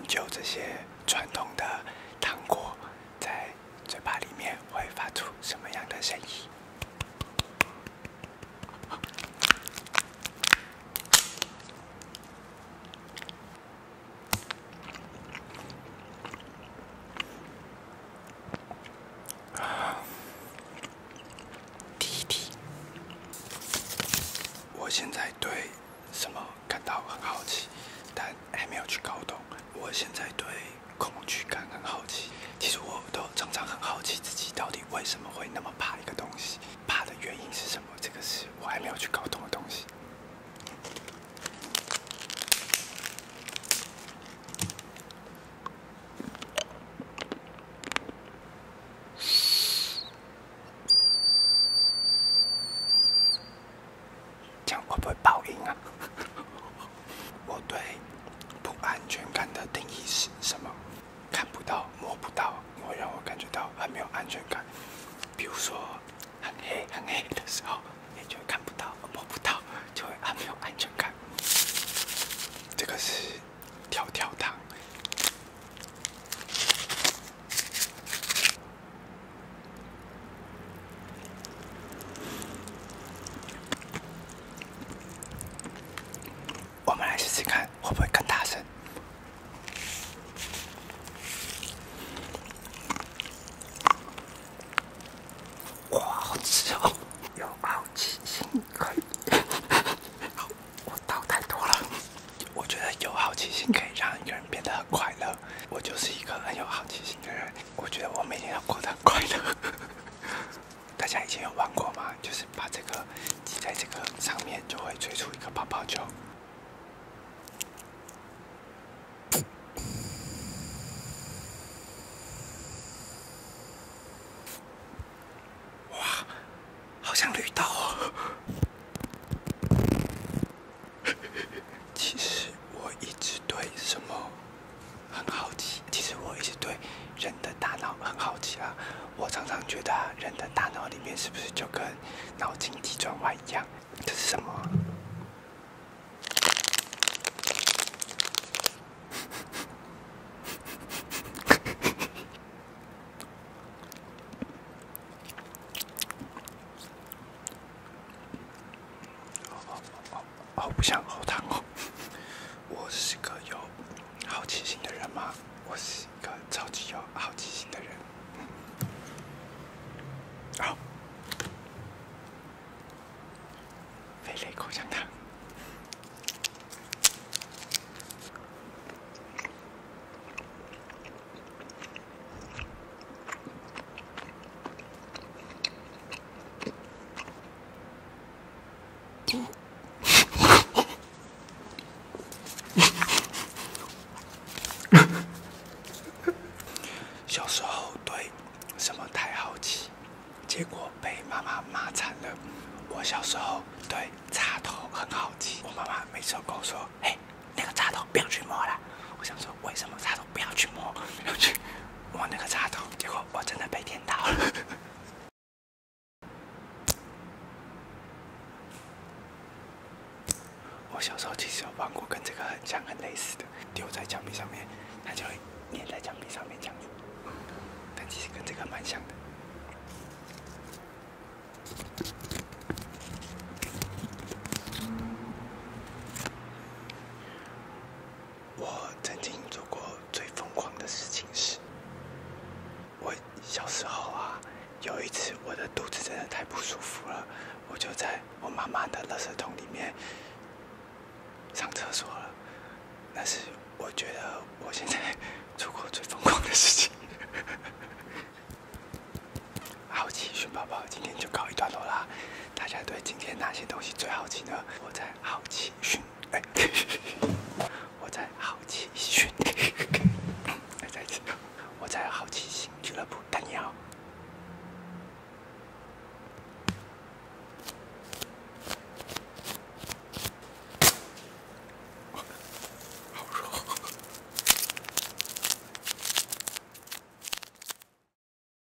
究这些传统的糖果在嘴巴里面会发出什么样的声音。第一题，我现在对什么感到很好奇，但还没有去搞懂。我现在对恐惧感很好奇。其实我都常常很好奇自己到底为什么会那么怕一个东西，怕的原因是什么？这个是我还没有去搞懂的东西。这样会不会爆音啊？我对不安全感的定义是什么？看不到、摸不到，会让我感觉到很没有安全感。比如说很黑的时候，你就会看不到、摸不到，就会很没有安全感。这个是跳跳糖。我们来试试看，会不会更大声？哇，好吃哦！有好奇心可以。好，我倒太多了。我觉得有好奇心可以让一个人变得很快乐。我就是一个很有好奇心的人。我觉得我每天都过得很快乐。大家以前有玩过吗？就是把这个挤在这个上面，就会吹出一个泡泡球。哇，好像绿豆哦。其实我一直对什么很好奇。其实我一直对人的大脑很好奇啊。我常常觉得人的大脑里面是不是就跟脑筋急转弯一样？这是什么？好不像喉糖哦。我是个有好奇心的人吗？我是一个超级有好奇心的人。好，飞雷口香糖。小时候对什么太好奇，结果被妈妈骂惨了。我小时候对插头很好奇，我妈妈每次都跟我说：“哎，那个插头不要去摸啦。”我想说，为什么插头不要去摸？不要去摸那个插头。结果我真的被电到了。我小时候其实有玩过跟这个很像、很类似的，丢在墙壁上面，它就会粘在墙壁上面这样子。但其实跟这个蛮像的。我曾经做过最疯狂的事情是，我小时候啊，有一次我的肚子真的太不舒服了，我就在我妈妈的垃圾桶里面上厕所了。那是我觉得我现在做过最疯狂的事情。好奇寻宝宝今天就告一段落啦。大家对今天哪些东西最好奇呢？我在好奇寻，我在好奇寻，再一次，我在好奇心俱乐部等你哦。